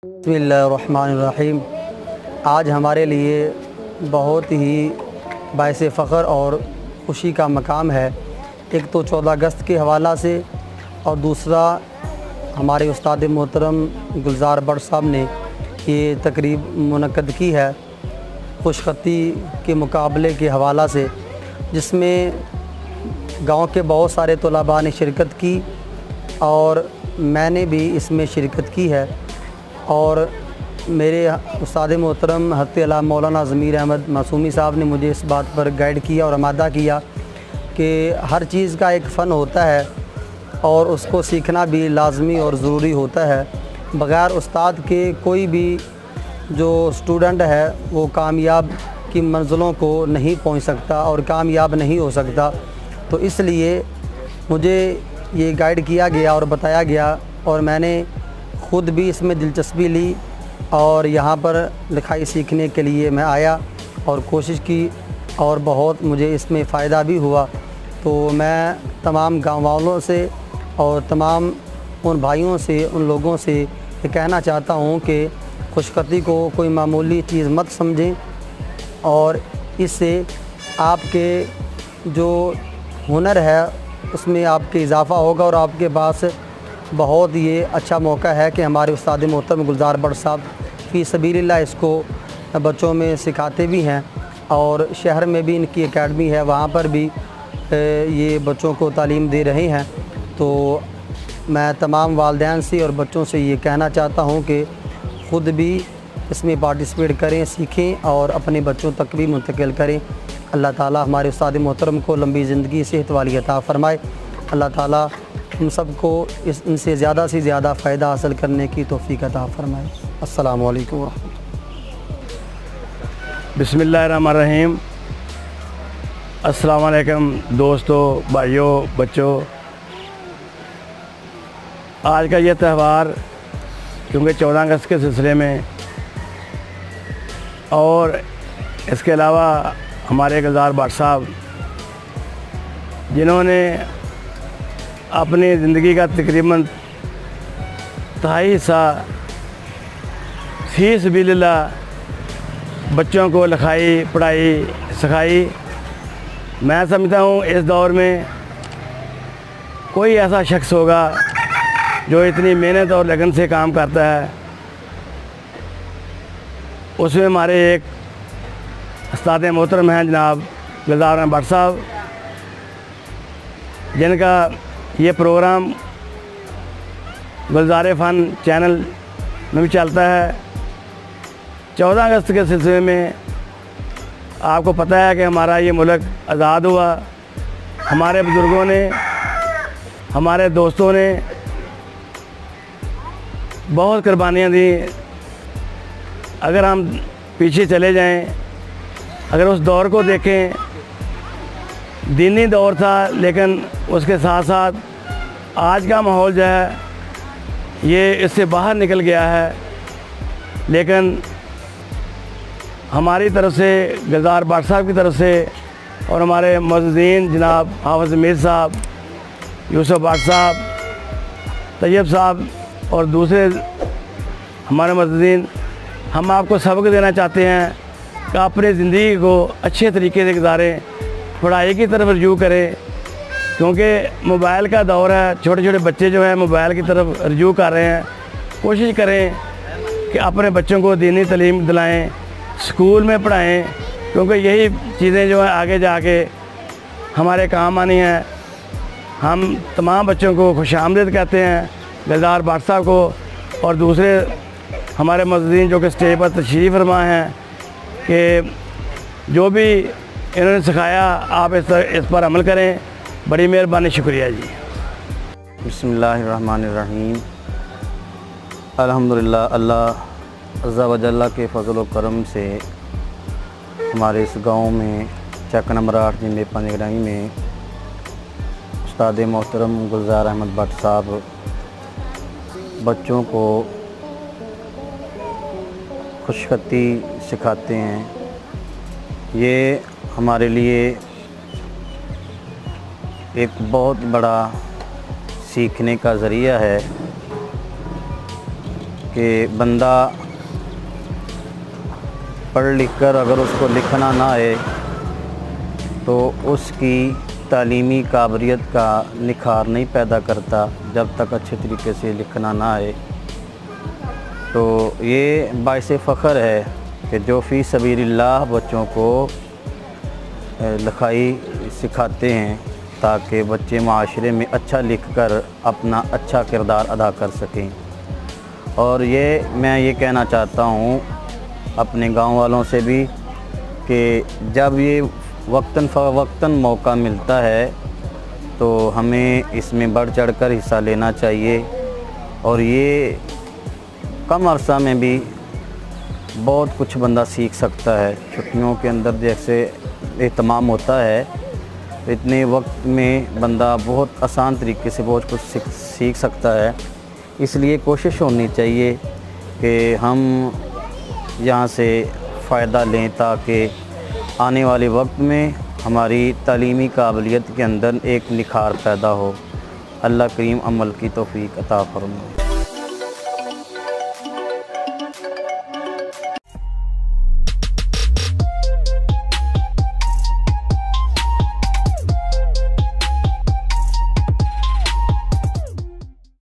बिस्मिल्लाहिर्रहमानिर्रहीम। आज हमारे लिए बहुत ही बाइस फ़ख्र और खुशी का मकाम है। एक तो 14 अगस्त के हवाला से और दूसरा हमारे उस्ताद मोहतरम गुलज़ार बट साहब ने ये तकरीब मुनक़्क़द की है खुशख़ती के मुकाबले के हवाला से, जिसमें गांव के बहुत सारे तलबा ने शिरकत की और मैंने भी इसमें शिरकत की है। और मेरे उस्ताद मोहतरम हज़रत अला मौलाना ज़मीर अहमद मासूमी साहब ने मुझे इस बात पर गाइड किया और आमादा किया कि हर चीज़ का एक फ़न होता है और उसको सीखना भी लाज़मी और ज़रूरी होता है। बग़ैर उस्ताद के कोई भी जो स्टूडेंट है वो कामयाब की मंज़िलों को नहीं पहुंच सकता और कामयाब नहीं हो सकता। तो इसलिए मुझे ये गाइड किया गया और बताया गया और मैंने ख़ुद भी इसमें दिलचस्पी ली और यहाँ पर लिखाई सीखने के लिए मैं आया और कोशिश की और बहुत मुझे इसमें फ़ायदा भी हुआ। तो मैं तमाम गाँव वालों से और तमाम उन भाइयों से, उन लोगों से ये कहना चाहता हूँ कि खुशख़ती को कोई मामूली चीज़ मत समझें और इससे आपके जो हुनर है उसमें आपके इजाफ़ा होगा और आपके पास बहुत ये अच्छा मौका है कि हमारे उस्ताद मोहतरम गुलज़ार बट साहब फ़ी सबीलिल्लाह इसको बच्चों में सिखाते भी हैं और शहर में भी इनकी एकेडमी है, वहाँ पर भी ये बच्चों को तालीम दे रहे हैं। तो मैं तमाम वालिदैन से और बच्चों से ये कहना चाहता हूँ कि ख़ुद भी इसमें पार्टिसिपेट करें, सीखें और अपने बच्चों तक भी मुंतकिल करें। अल्लाह ताला हमारे उस्ताद मोहतरम को लंबी ज़िंदगी सेहत वाली अता फ़रमाए। अल्लाह ताला हम सबको इनसे ज़्यादा से ज़्यादा फ़ायदा हासिल करने की तौफ़ीक़ अता फ़रमाए। अस्सलामु अलैकुम व रहमतुल्लाह। बिस्मिल्लाहिर्रहमानिर्रहीम। अस्सलामु अलैकुम दोस्तों, भाइयों, बच्चों। आज का ये त्यौहार क्योंकि 14 अगस्त के सिलसिले में और इसके अलावा हमारे गुलज़ार बट साहब जिन्होंने अपनी ज़िंदगी का तकरीबन तिहाई हिस्सा फ़ी सबीलिल्लाह बच्चों को लिखाई, पढ़ाई, सिखाई। मैं समझता हूँ इस दौर में कोई ऐसा शख्स होगा जो इतनी मेहनत और लगन से काम करता है। उसमें हमारे एक उस्ताद मोहतरम हैं जनाब गुलज़ार बट साहब, जिनका ये प्रोग्राम गुलज़ार फ़न चैनल में भी चलता है। 14 अगस्त के सिलसिले में आपको पता है कि हमारा ये मुल्क आज़ाद हुआ। हमारे बुज़ुर्गों ने, हमारे दोस्तों ने बहुत कुर्बानियाँ दी। अगर हम पीछे चले जाएं, अगर उस दौर को देखें, दीनी दौर था, लेकिन उसके साथ साथ आज का माहौल जो है ये इससे बाहर निकल गया है। लेकिन हमारी तरफ से, गुलज़ार बट साहब की तरफ से और हमारे मौजूदीन जनाब हाफ़िज़ मीर साहब, यूसुफ बट साहब, तैयब साहब और दूसरे हमारे मौजूदीन, हम आपको सबक देना चाहते हैं कि अपनी ज़िंदगी को अच्छे तरीके से गुजारें, पढ़ाई की तरफ रुजू करें। क्योंकि मोबाइल का दौर है, छोटे छोटे बच्चे जो हैं मोबाइल की तरफ रुजू कर रहे हैं। कोशिश करें कि अपने बच्चों को दीनी तालीम दिलाएं, स्कूल में पढ़ाएं, क्योंकि यही चीज़ें जो हैं आगे जाके हमारे काम आनी हैं। हम तमाम बच्चों को खुशामदीद कहते हैं, गुलज़ार बट साहब को और दूसरे हमारे मौजूदीन जो कि स्टेज पर तशरीफ़ फरमा हैं, कि जो भी इन्होंने सिखाया आप इस पर अमल करें। बड़ी मेहरबानी, शुक्रिया जी। बिस्मिल्लाहिर्रहमानिर्रहीम। अल्हम्दुलिल्लाह, अल्लाह अज़्ज़ा व जल्ला के फ़ज़ल व करम से हमारे इस गांव में चक नंबर 8 जिले पंजगराई में उस्ताद मोहतरम गुलज़ार अहमद बट साहब बच्चों को खुशख़ती सिखाते हैं। ये हमारे लिए एक बहुत बड़ा सीखने का ज़रिया है कि बंदा पढ़ लिख कर अगर उसको लिखना ना आए तो उसकी तालीमी काबिलियत का निखार नहीं पैदा करता जब तक अच्छे तरीके से लिखना ना आए। तो ये बाइसे फ़ख्र है कि जो फ़ी सबीलिल्लाह बच्चों को लिखाई सिखाते हैं ताकि बच्चे माशरे में अच्छा लिख कर अपना अच्छा किरदार अदा कर सकें। और ये मैं ये कहना चाहता हूँ अपने गांव वालों से भी कि जब ये वक्तन मौका मिलता है तो हमें इसमें बढ़ चढ़ कर हिस्सा लेना चाहिए। और ये कम अरसा में भी बहुत कुछ बंदा सीख सकता है। छुट्टियों के अंदर जैसे एहतमाम होता है इतने वक्त में बंदा बहुत आसान तरीके से बहुत कुछ सीख सकता है। इसलिए कोशिश होनी चाहिए कि हम यहाँ से फ़ायदा लें ताकि आने वाले वक्त में हमारी तालीमी काबिलियत के अंदर एक निखार पैदा हो। अल्लाह करीम अमल की तौफ़ीक अता फरमाए।